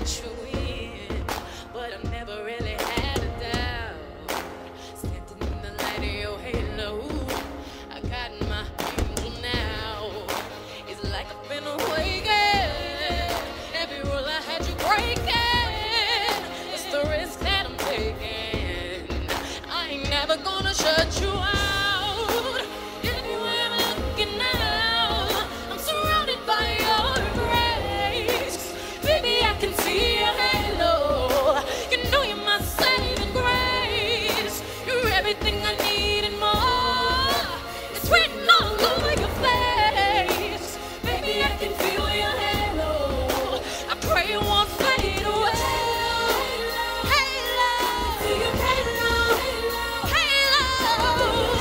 let you in, but I never really had a doubt. Standing in the light of your halo, I got my angel now. It's like I've been awakened. Every rule I had you breaking. It's the risk that I'm taking. I ain't never gonna shut you out. Everything I need and more. It's written all over your face. Baby, I can feel your halo. I pray it won't fade away. Halo, halo, halo, halo,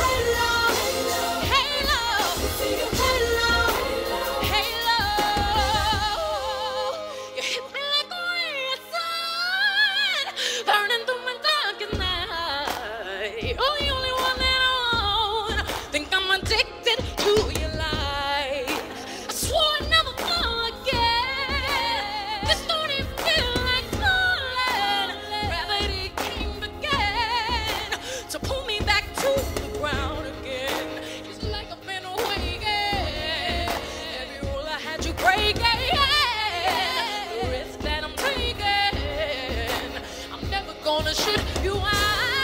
halo. You hit me like a ray of sun, burning through my darkest night. Oh, the only one that I want. Think I'm addicted to your light. I swore I'd never fall again. This don't even feel like falling. Gravity came again to pull me back to the ground again. It's like I've been awakened. Every rule I had you breaking. The risk that I'm taking. I'm never gonna shoot you out.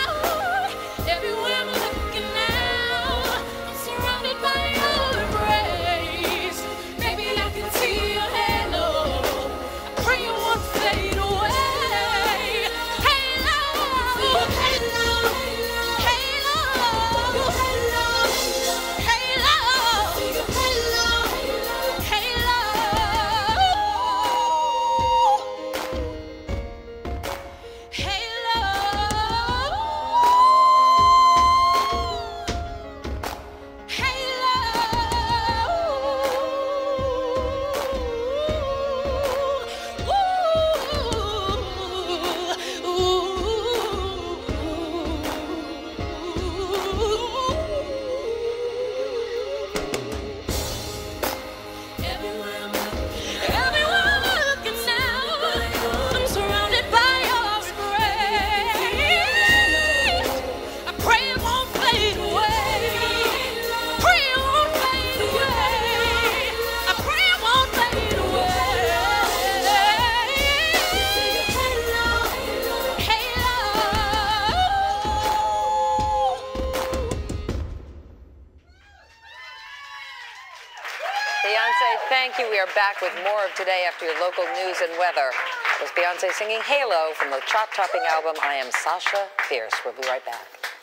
Beyonce, thank you. We are back with more of Today after your local news and weather. That was Beyonce singing Halo from the chart-topping album I Am Sasha Fierce. We'll be right back.